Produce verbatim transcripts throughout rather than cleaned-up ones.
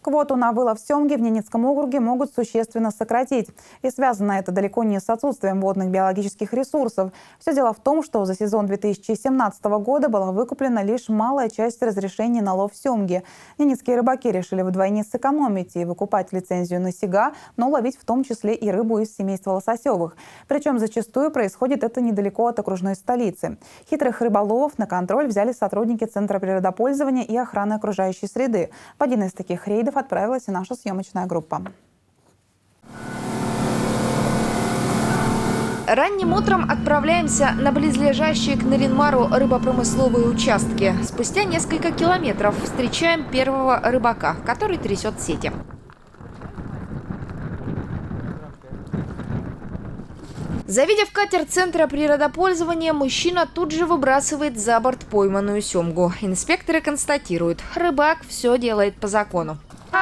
Квоту на вылов семги в Ненецком округе могут существенно сократить. И связано это далеко не с отсутствием водных биологических ресурсов. Все дело в том, что за сезон две тысячи семнадцатого года была выкуплена лишь малая часть разрешений на лов семги. Ненецкие рыбаки решили вдвойне сэкономить и выкупать лицензию на сига, но ловить в том числе и рыбу из семейства лососевых. Причем зачастую происходит это недалеко от окружной столицы. Хитрых рыболовов на контроль взяли сотрудники Центра природопользования и охраны окружающей среды. В один из таких рейдов отправилась и наша съемочная группа. Ранним утром отправляемся на близлежащие к Наринмару рыбопромысловые участки. Спустя несколько километров встречаем первого рыбака, который трясет сети. Завидев катер Центра природопользования, мужчина тут же выбрасывает за борт пойманную семгу. Инспекторы констатируют, рыбак все делает по закону.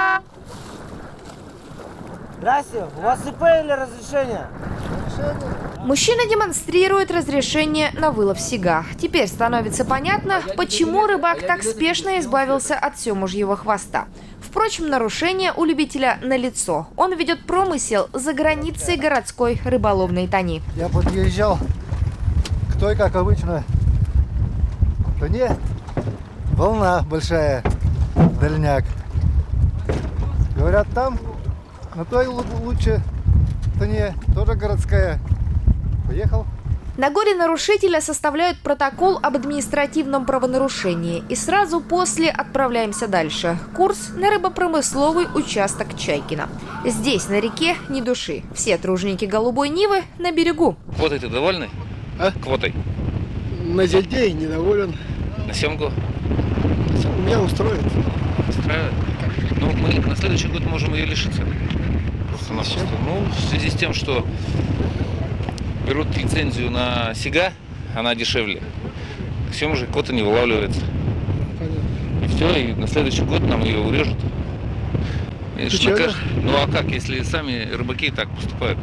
Здрасте, у вас ИП или разрешение? Разрешение. Мужчина демонстрирует разрешение на вылов сига. Теперь становится понятно, почему рыбак так спешно избавился от семужьего хвоста. Впрочем, нарушение у любителя налицо. Он ведет промысел за границей городской рыболовной тони. Я подъезжал к той, как обычно, тоне. Волна большая, дальняк. Говорят, там на той лучше тоне, тоже городская. Поехал. На горе нарушителя составляют протокол об административном правонарушении. И сразу после отправляемся дальше. Курс на рыбопромысловый участок Чайкино. Здесь, на реке, ни души. Все труженики Голубой Нивы на берегу. Квотой ты довольны? А? Квотой. На зельдей недоволен. На семгу? Меня устроит. Устраивает? Ну, мы на следующий год можем ее лишиться. Просто-напросто. Ну, в связи с тем, что берут лицензию на сига, она дешевле. Все уже квота не вылавливается. Понятно. И все, и на следующий год нам ее урежут. Кажд... Ну а как, если сами рыбаки так поступают?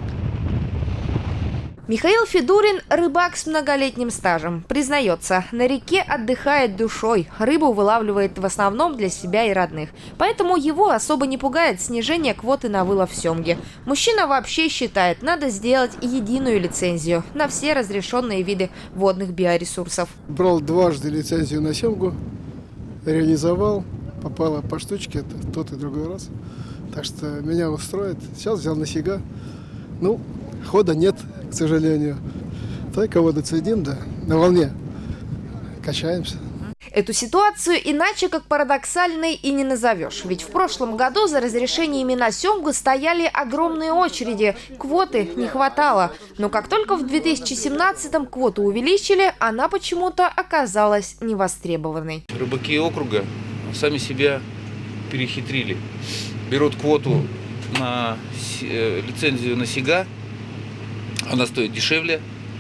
Михаил Федурин – рыбак с многолетним стажем. Признается, на реке отдыхает душой, рыбу вылавливает в основном для себя и родных. Поэтому его особо не пугает снижение квоты на вылов семги. Мужчина вообще считает, надо сделать единую лицензию на все разрешенные виды водных биоресурсов. Брал дважды лицензию на семгу, реализовал, попало по штучке, это тот и другой раз. Так что меня устроит. Сейчас взял на сига. Ну, хода нет, к сожалению. Только вот отсидим, да, на волне качаемся. Эту ситуацию иначе как парадоксальной и не назовешь. Ведь в прошлом году за разрешениями на семгу стояли огромные очереди. Квоты не хватало. Но как только в две тысячи семнадцатом квоту увеличили, она почему-то оказалась невостребованной. Рыбаки округа сами себя перехитрили. Берут квоту на лицензию на сига. Она стоит дешевле,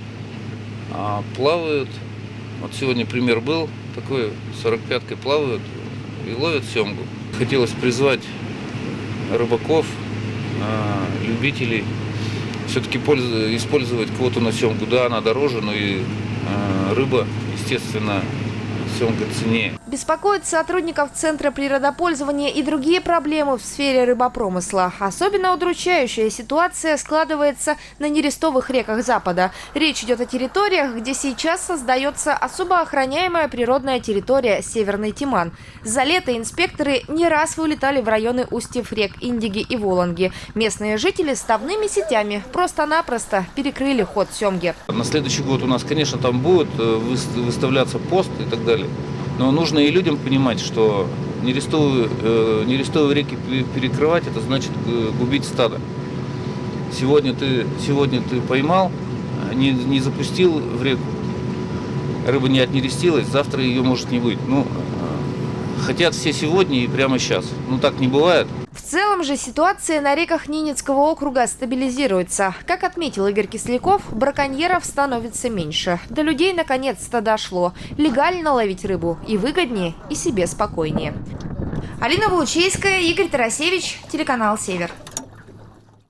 а плавают, вот сегодня пример был, такой сорок пяткой плавают и ловят семгу. Хотелось призвать рыбаков, любителей, все-таки использовать квоту на семгу. Да, она дороже, но и рыба, естественно, семга ценнее. Беспокоят сотрудников Центра природопользования и другие проблемы в сфере рыбопромысла. Особенно удручающая ситуация складывается на нерестовых реках Запада. Речь идет о территориях, где сейчас создается особо охраняемая природная территория Северный Тиман. За лето инспекторы не раз вылетали в районы устьев рек Индиги и Волонги. Местные жители ставными сетями просто-напросто перекрыли ход семги. На следующий год у нас, конечно, там будет выставляться пост и так далее. Но нужно и людям понимать, что нерестовые, э, нерестовые реки перекрывать, это значит э, губить стадо. Сегодня ты, сегодня ты поймал, не, не запустил в реку, рыба не отнерестилась, завтра ее может не быть. Ну, э, хотят все сегодня и прямо сейчас. Ну так не бывает. В целом же ситуация на реках Ненецкого округа стабилизируется. Как отметил Игорь Кисляков, браконьеров становится меньше. До людей наконец-то дошло. Легально ловить рыбу и выгоднее, и себе спокойнее. Алина Волчейская, Игорь Тарасевич, телеканал «Север».